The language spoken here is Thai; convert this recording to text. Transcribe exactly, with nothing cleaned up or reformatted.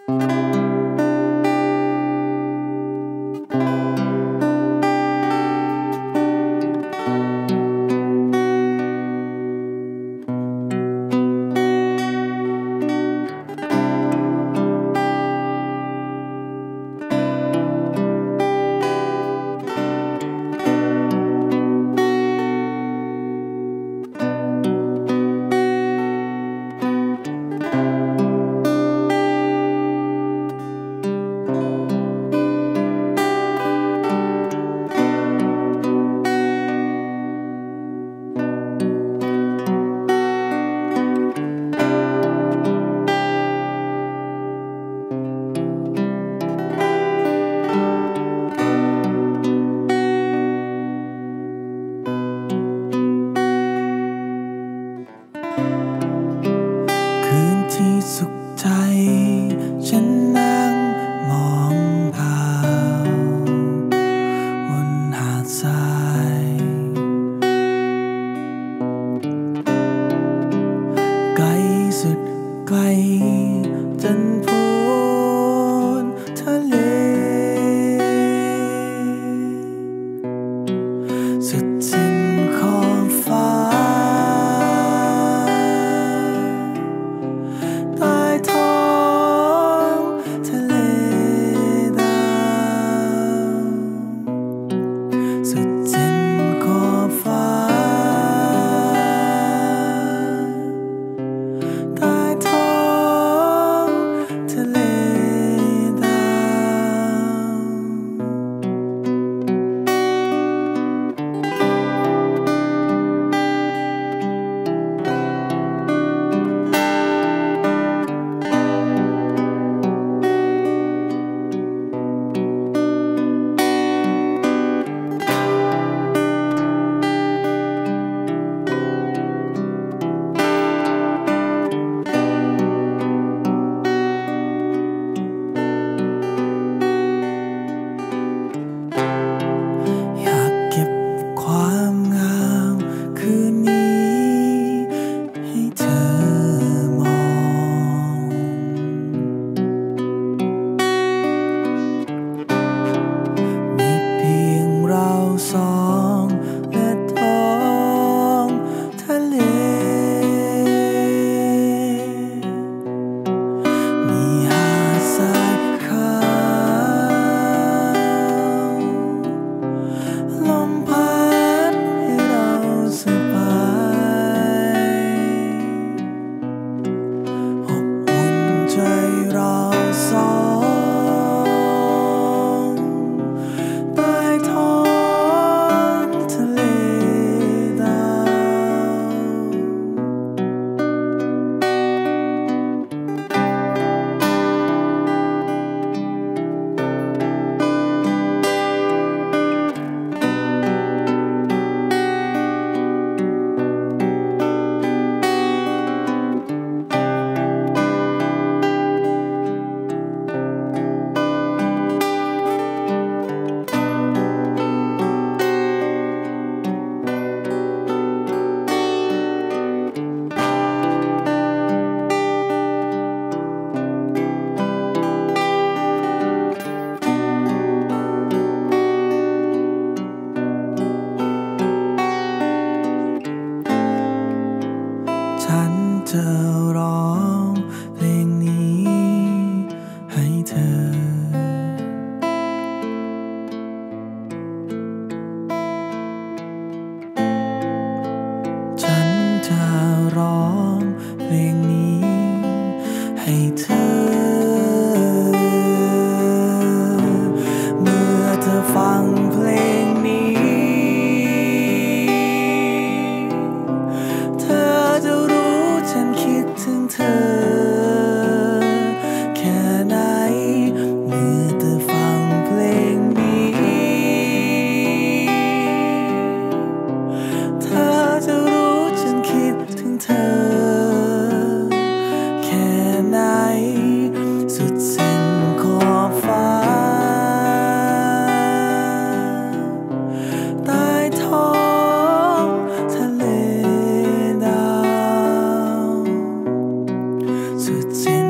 ที่สุขใจฉันนั่งมองดาวบนหาดทรายไกลสุดไกลจนพ้นทะเลสุดสิ้นขอบฟ้าสองและท้องทะเลมีหาดทรายขาวลมพัดให้เราสบายอบอุ่นใจเราสองใต้ท้องฉันจะร้องเพลงนี้ให้เธอฉันจะร้องเพลงนี้ให้เธอเมื่อเธอฟังเพลงนี้ถึงเธอแค่ไหนเมื่อเธอฟังเพลงนี้เธอจะรู้ฉันคิดถึงเธอแค่ไหนสุดเส้นขอบฟ้าใต้ท้องทะเลสุดสิ้น